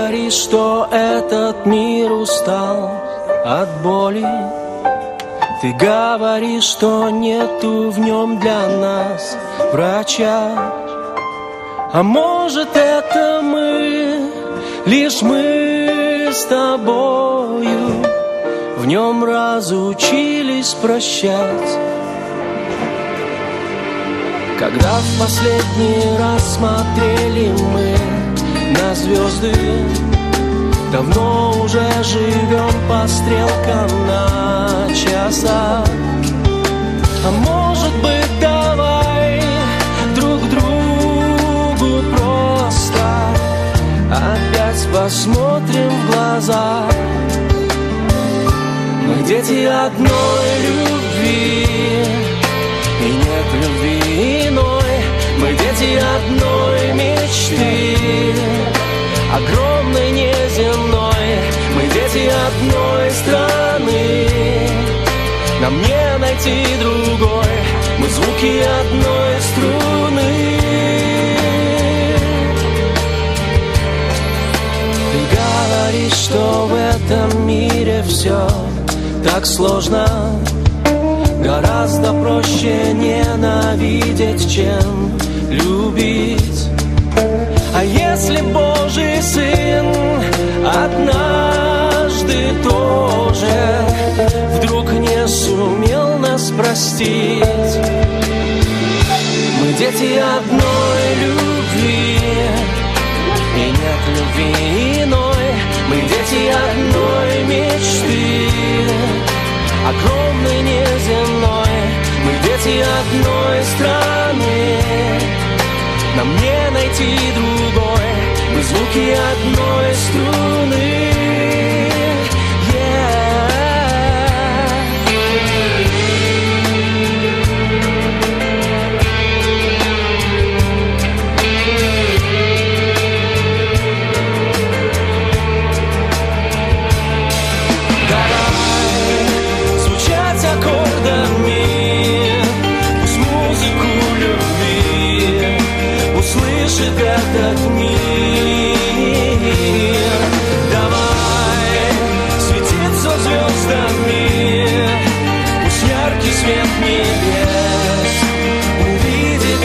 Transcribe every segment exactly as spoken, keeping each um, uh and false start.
говоришь, что этот мир устал от боли. Ты говоришь, что нету в нем для нас врача. А может, это мы, лишь мы с тобою в нем разучились прощать. Когда в последний раз смотрели мы на звезды, давно уже живем по стрелкам на часах. А может быть, давай друг другу просто опять посмотрим в глаза. Мы дети одной любви, и нет любви иной. Мы дети одной мечты, огромной, неземной. Мы дети одной страны, нам не найти другой. Мы звуки одной струны. Ты говоришь, что в этом мире все так сложно. Гораздо проще ненавидеть, чем любить. А если Божий Сын однажды тоже вдруг не сумел нас простить? Мы дети одной любви, и нет любви иной. Мы дети одной мечты, огромной, неземной. Мы дети одной страны, нам не найти другой. Мы звуки одной струны. Этот мир, давай светиться звездами, пусть яркий свет небес увидит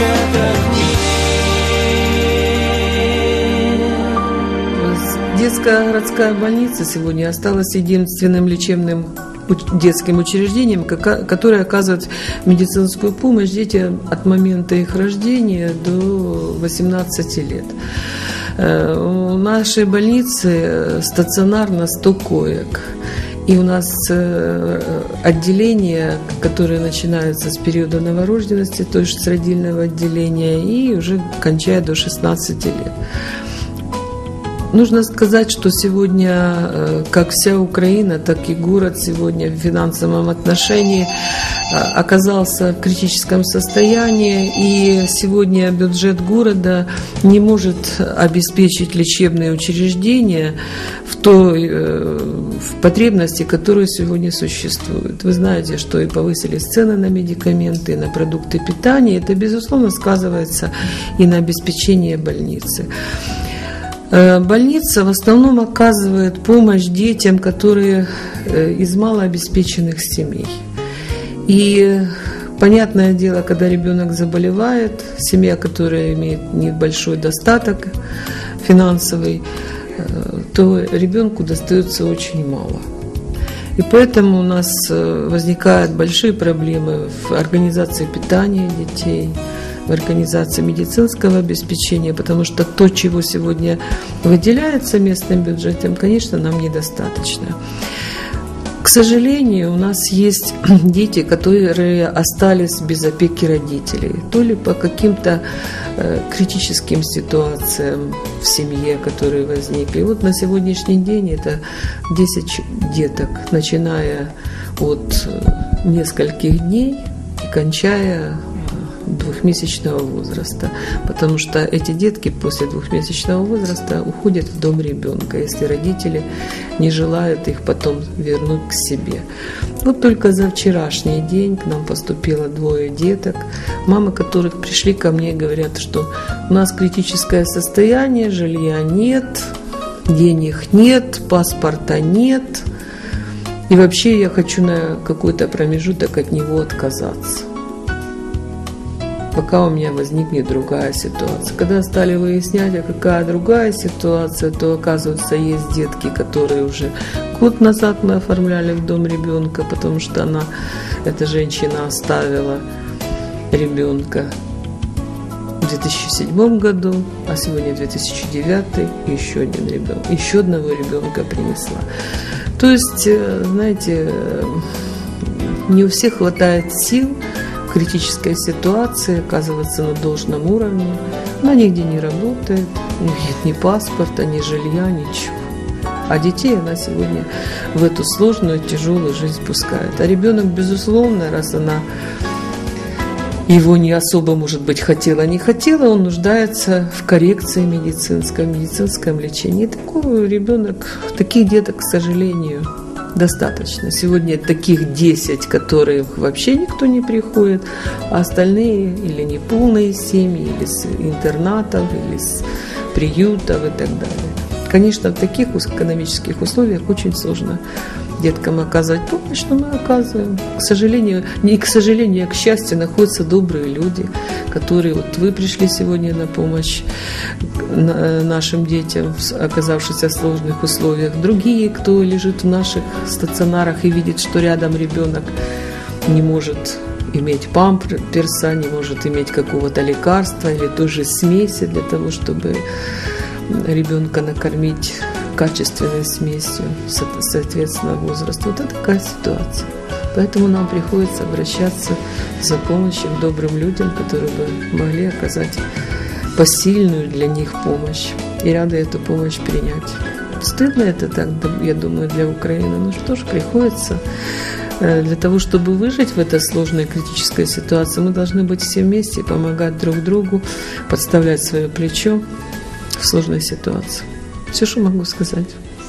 этот мир. Детская городская больница сегодня осталась единственным лечебным детским учреждением, которое оказывает медицинскую помощь детям от момента их рождения до восемнадцати лет. У нашей больницы стационарно сто коек. И у нас отделение, которое начинается с периода новорожденности, то есть с родильного отделения, и уже кончая до шестнадцати лет. Нужно сказать, что сегодня, как вся Украина, так и город сегодня в финансовом отношении оказался в критическом состоянии, и сегодня бюджет города не может обеспечить лечебные учреждения в той в потребности, которые сегодня существуют. Вы знаете, что и повысились цены на медикаменты, и на продукты питания. Это, безусловно, сказывается и на обеспечении больницы. Больница в основном оказывает помощь детям, которые из малообеспеченных семей. И понятное дело, когда ребенок заболевает, семья, которая имеет небольшой достаток финансовый, то ребенку достается очень мало. И поэтому у нас возникают большие проблемы в организации питания детей, в организации медицинского обеспечения, потому что то, чего сегодня выделяется местным бюджетом, конечно, нам недостаточно. К сожалению, у нас есть дети, которые остались без опеки родителей, то ли по каким-то э, критическим ситуациям в семье, которые возникли. И вот на сегодняшний день это десять деток, начиная от нескольких дней и кончая двухмесячного возраста, потому что эти детки после двухмесячного возраста уходят в дом ребенка, если родители не желают их потом вернуть к себе. Вот только за вчерашний день к нам поступило двое деток, мамы которых пришли ко мне и говорят, что у нас критическое состояние, жилья нет, денег нет, паспорта нет. И вообще я хочу на какой-то промежуток от него отказаться, пока у меня возникнет другая ситуация. Когда стали выяснять, а какая другая ситуация, то, оказывается, есть детки, которые уже год назад мы оформляли в дом ребенка, потому что она, эта женщина, оставила ребенка в две тысячи седьмом году, а сегодня две тысячи девятый, и еще один ребенок, еще одного ребенка принесла. То есть, знаете, не у всех хватает сил в критической ситуации оказываться на должном уровне. Она нигде не работает, нет ни паспорта, ни жилья, ничего. А детей она сегодня в эту сложную, тяжелую жизнь пускает. А ребенок, безусловно, раз она его не особо, может быть, хотела, не хотела, он нуждается в коррекции медицинской, медицинском лечении. И такой ребенок, таких деток, к сожалению, достаточно. Сегодня таких десять, которых вообще никто не приходит, а остальные или неполные семьи, или с интернатов, или с приютов и так далее. Конечно, в таких экономических условиях очень сложно деткам оказывать помощь, но мы оказываем. К сожалению, не к сожалению, а к счастью, находятся добрые люди, которые, вот вы пришли сегодня на помощь нашим детям, оказавшихся в сложных условиях. Другие, кто лежит в наших стационарах и видит, что рядом ребенок не может иметь памперса, не может иметь какого-то лекарства или той же смеси для того, чтобы ребенка накормить качественной смесью, соответственно, возрасту. Вот это такая ситуация. Поэтому нам приходится обращаться за помощью к добрым людям, которые бы могли оказать посильную для них помощь и рады эту помощь принять. Стыдно это так, я думаю, для Украины. Ну что ж, приходится. Для того, чтобы выжить в этой сложной критической ситуации, мы должны быть все вместе, помогать друг другу, подставлять свое плечо в сложной ситуации. Все, что могу сказать.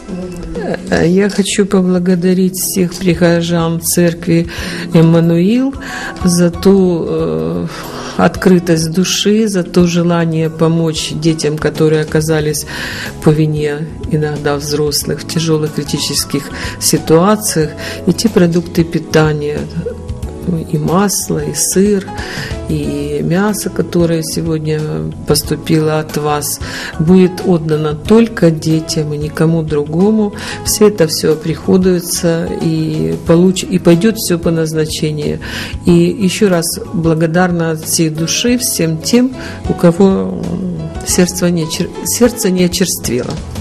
Я хочу поблагодарить всех прихожан церкви Эммануил за ту э, открытость души, за то желание помочь детям, которые оказались по вине иногда взрослых в тяжелых критических ситуациях, и те продукты питания, и масло, и сыр, и мясо, которое сегодня поступило от вас, будет отдано только детям и никому другому. Все это все приходуется и, получ... и пойдет все по назначению. И еще раз благодарна от всей души всем тем, у кого сердце не, чер... сердце не очерствело.